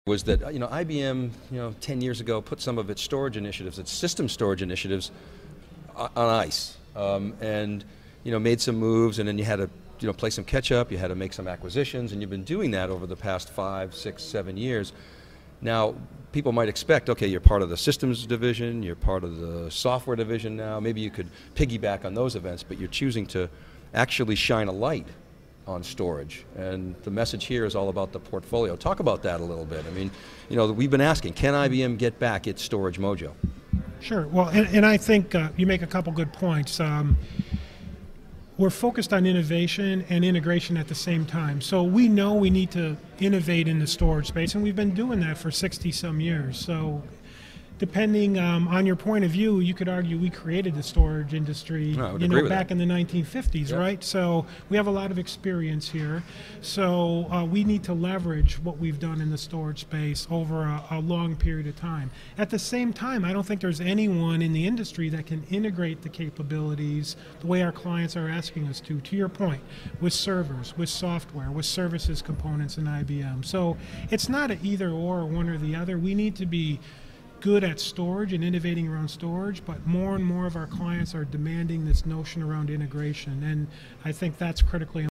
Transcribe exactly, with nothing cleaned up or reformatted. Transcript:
was that, you know, I B M, you know, ten years ago put some of its storage initiatives, its system storage initiatives on ice, um, and, you know, made some moves, and then you had to, you know, play some catch up, you had to make some acquisitions, and you've been doing that over the past five, six, seven years. Now, people might expect, okay, you're part of the systems division, you're part of the software division now, maybe you could piggyback on those events, but you're choosing to actually shine a light on storage, and the message here is all about the portfolio. Talk about that a little bit. I mean, you know, we've been asking, can I B M get back its storage mojo? Sure. Well, and, and I think uh, you make a couple good points. Um, we're focused on innovation and integration at the same time. So we know we need to innovate in the storage space, and we've been doing that for sixty some years. So depending um, on your point of view, you could argue we created the storage industry, no, you know, back in the nineteen fifties, yeah. Right? So we have a lot of experience here. So uh, we need to leverage what we've done in the storage space over a, a long period of time. At the same time, I don't think there's anyone in the industry that can integrate the capabilities the way our clients are asking us to, to your point, with servers, with software, with services components in I B M. So it's not an either or, one or the other. We need to be good at storage and innovating around storage, but more and more of our clients are demanding this notion around integration, and I think that's critically important.